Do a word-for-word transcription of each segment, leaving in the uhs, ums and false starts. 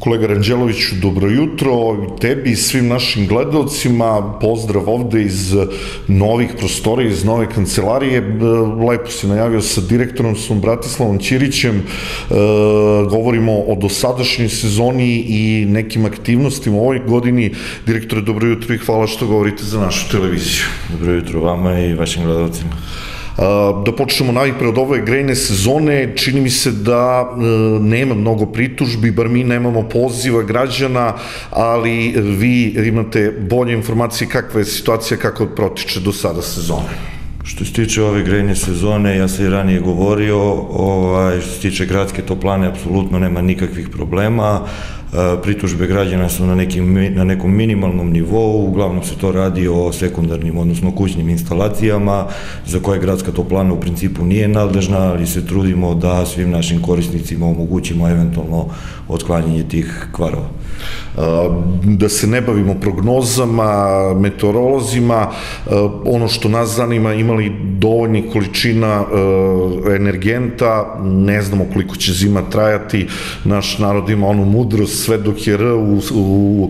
Kolega Ranđeloviću, dobro jutro i tebi i svim našim gledalcima, pozdrav ovde iz novih prostora, iz nove kancelarije. Lepo si najavio sa direktorom svom Bratislavom Ćirićem, govorimo o dosadašnjoj sezoni i nekim aktivnostima u ovoj godini. Direktore, dobro jutro i hvala što govorite za našu televiziju. Dobro jutro vama i vašim gledalcima. Da počnemo najpre od ove grejne sezone, čini mi se da nema mnogo pritužbi, bar mi nemamo poziva građana, ali vi imate bolje informacije kakva je situacija, kako protiče do sada sezone. Što se tiče ove grejne sezone, ja sam i ranije govorio, što se tiče gradske toplane, apsolutno nema nikakvih problema. Pritužbe građana su na nekom minimalnom nivou, uglavnom se to radi o sekundarnim, odnosno kućnim instalacijama, za koje gradska toplana u principu nije nadležna, ali se trudimo da svim našim korisnicima omogućimo eventualno otklanjanje tih kvarova. Da se ne bavimo prognozama, meteorolozima, ono što nas zanima, imali dovoljnih količina energenta, ne znamo koliko će zima trajati, naš narod ima onu mudrost, sve dok je R u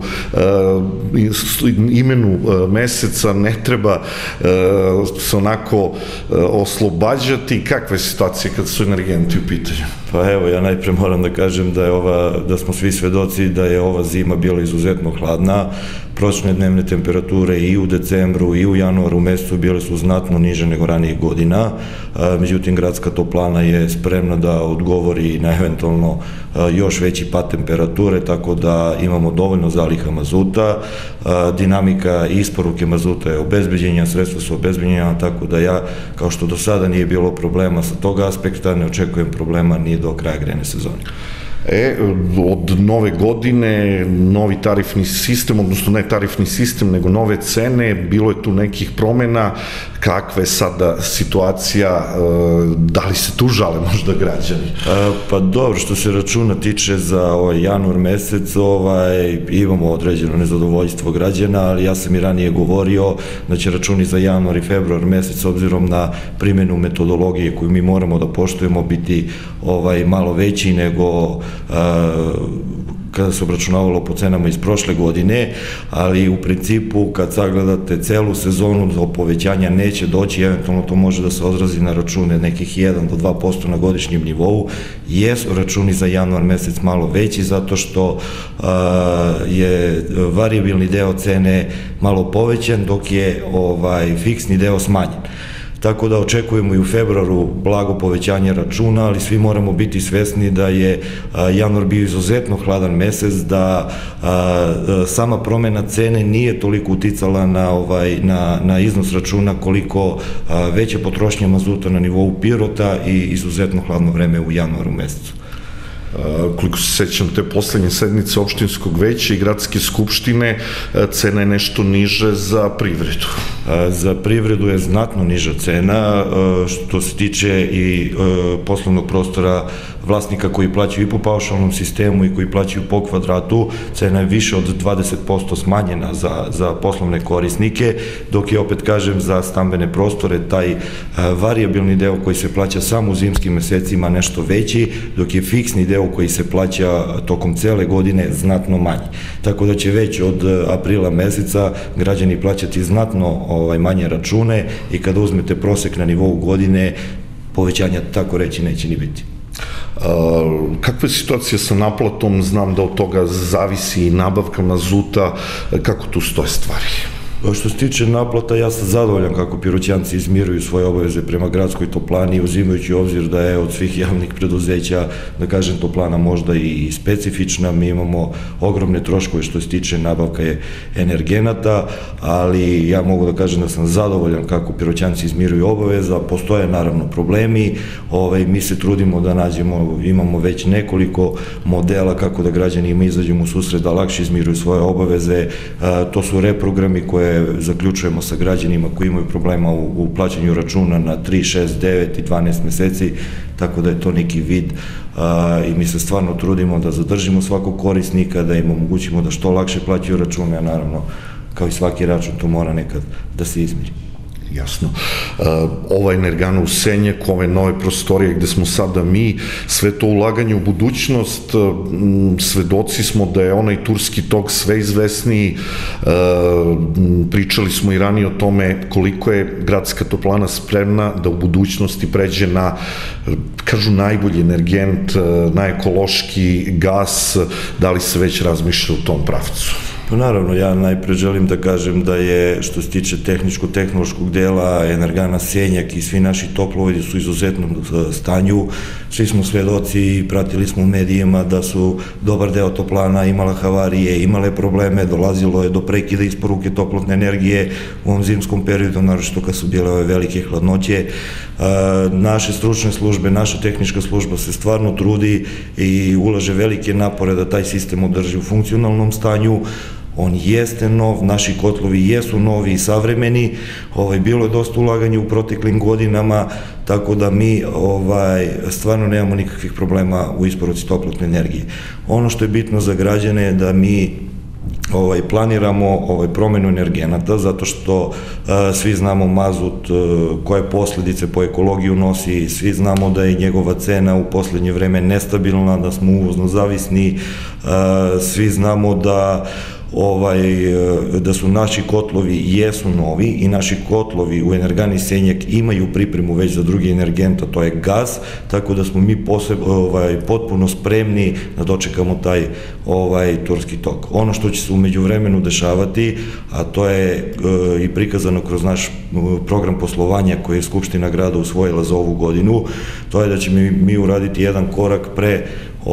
imenu meseca, ne treba se onako oslobađati. Kakva je situacija kada su energenti u pitanju? Pa evo, ja najpre moram da kažem da smo svi svedoci da je ova zima bila izuzetno hladna. Prosečne dnevne temperature i u decembru i u januaru mesecu bile su znatno niže nego ranijih godina, međutim gradska toplana je spremna da odgovori na eventualno još veći pad temperature, tako da imamo dovoljno zaliha mazuta, dinamika isporuke mazuta je obezbeđenja, sredstva su obezbeđenja, tako da ja, kao što do sada nije bilo problema sa tog aspekta, ne očekujem problema ni do kraja grejne sezone. E, od nove godine, novi tarifni sistem, odnosno ne tarifni sistem, nego nove cene, bilo je tu nekih promena. Kakva je sada situacija, da li se tu žale možda građani? Pa dobro, što se računa tiče za ovaj januar mesec, imamo određeno nezadovoljstvo građana, ali ja sam i ranije govorio da će računi za januar i februar mesec, s obzirom na primjenu metodologije koju mi moramo da poštujemo, biti malo veći nego kada se obračunavalo po cenama iz prošle godine, ali u principu kad sagledate celu sezonu do povećanja neće doći, eventualno to može da se odrazi na račune nekih jedan do dva posto na godišnjem nivou. Jesu računi za januar mesec malo veći zato što je varijabilni deo cene malo povećan, dok je fiksni deo smanjen. Tako da očekujemo i u februaru blago povećanje računa, ali svi moramo biti svesni da je januar bio izuzetno hladan mesec, da sama promena cene nije toliko uticala na iznos računa koliko veća potrošnja mazuta na nivou Pirota i izuzetno hladno vreme u januaru mesecu. Koliko se sećam te poslednje sednice opštinskog veća i gradske skupštine, cena je nešto niže za privredu. Za privredu je znatno niža cena, što se tiče i poslovnog prostora vlasnika koji plaćaju i po paušalnom sistemu i koji plaćaju po kvadratu, cena je više od dvadeset posto smanjena za poslovne korisnike, dok je, opet kažem, za stambene prostore taj varijabilni deo koji se plaća samo u zimskim mesecima nešto veći, dok je fiksni deo koji se plaća tokom cele godine znatno manji. Tako da će već od aprila meseca građani plaćati znatno manje račune i kada uzmete prosek na nivou godine, povećanja, tako reći, neće ni biti. Kakva je situacija sa naplatom? Znam da od toga zavisi i nabavka mazuta. Kako tu stoje stvari? Što se tiče naplata, ja sam zadovoljan kako Piroćanci izmiruju svoje obaveze prema gradskoj toplani, uzimajući u obzir da je od svih javnih preduzeća, da kažem, toplana možda i specifična. Mi imamo ogromne troškove što se tiče nabavka energenata, ali ja mogu da kažem da sam zadovoljan kako Piroćanci izmiruju obaveza. Postoje naravno problemi, mi se trudimo da nađemo, imamo već nekoliko modela kako da građanima izađemo u susret, da lakše izmiruju svoje obaveze. To su reprogrami koje zaključujemo sa građanima koji imaju problema u plaćanju računa na tri, šest, devet i dvanaest meseci, tako da je to neki vid i mi se stvarno trudimo da zadržimo svakog korisnika, da im omogućimo da što lakše plaćaju račune, a naravno, kao i svaki račun, to mora nekad da se izmiri. jasno. Ova energana u Senjaku, ove nove prostorije gde smo sada mi, sve to ulaganje u budućnost, svedoci smo da je onaj Turski tok sve izvesniji, pričali smo i ranije o tome koliko je gradska toplana spremna da u budućnosti pređe na, kažu, najbolji energent, najekološki gas, da li se već razmišlja u tom pravcu? Pa naravno, ja najpre želim da kažem da je, što se tiče tehničko-tehnološkog dela, energana Senjak i svi naši toplovodi su u izuzetnom stanju. Svi smo svedoci i pratili smo u medijima da su dobar deo toplana imala havarije, imale probleme, dolazilo je do prekida isporuke toplotne energije u ovom zimskom periodu, naročito kad su bile ove velike hladnoće. Naše stručne službe, naša tehnička služba se stvarno trudi i ulaže velike napore da taj sistem održi u funkcionalnom stanju. On jeste nov, naši kotlovi jesu novi i savremeni, bilo je dosta ulaganja u proteklim godinama, tako da mi stvarno nemamo nikakvih problema u isporuci toplotne energije. Ono što je bitno za građane je da mi planiramo promenu energenata, zato što svi znamo mazut koje posledice po ekologiju nosi, svi znamo da je njegova cena u poslednje vreme nestabilna, da smo uvozno zavisni, svi znamo da da su naši kotlovi jesu novi i naši kotlovi u energani Senjak imaju pripremu već za drugi energent, a to je gas, tako da smo mi potpuno spremni da dočekamo taj Turski tok. Ono što će se umeđu vremenu dešavati, a to je i prikazano kroz naš program poslovanja koji je Skupština grada usvojila za ovu godinu, to je da ćemo mi uraditi jedan korak pre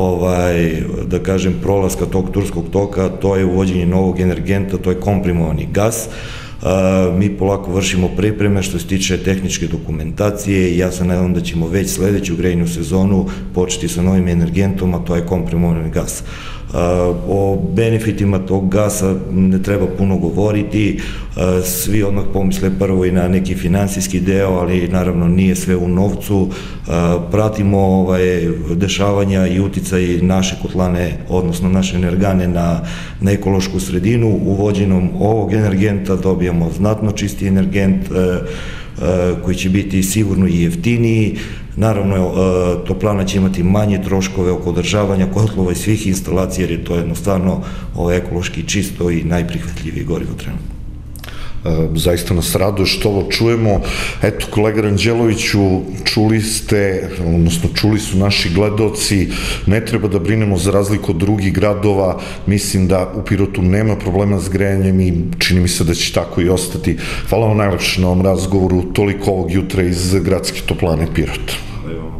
da kažem prolaska tog Turskog toka, to je uvođenje novog energenta, to je komprimovani gas. Mi polako vršimo pripreme što se tiče tehničke dokumentacije i ja se nadam da ćemo već sledeću grejnu sezonu početi sa novim energentom, a to je komprimovani gas. O benefitima tog gasa ne treba puno govoriti, svi odmah pomisle prvo i na neki finansijski deo, ali naravno nije sve u novcu. Pratimo dešavanja i uticaj naše kotlane, odnosno naše energane na ekološku sredinu. Uvođenom ovog energenta dobijamo znatno čisti energent koji će biti sigurno i jeftiniji. Naravno, toplana će imati manje troškove oko održavanja kotlova i svih instalacija, jer je to jednostavno ekološki čisto i najprihvatljivije gorivo trenutno. Zaista nas raduje što ovo čujemo. Eto, kolega Ranđeloviću, čuli ste, odnosno čuli su naši gledaoci, ne treba da brinemo za razliku od drugih gradova, mislim da u Pirotu nema problema s grejanjem i čini mi se da će tako i ostati. Hvala vam najlepše na ovom razgovoru, toliko ovog jutra iz gradske toplane Pirota.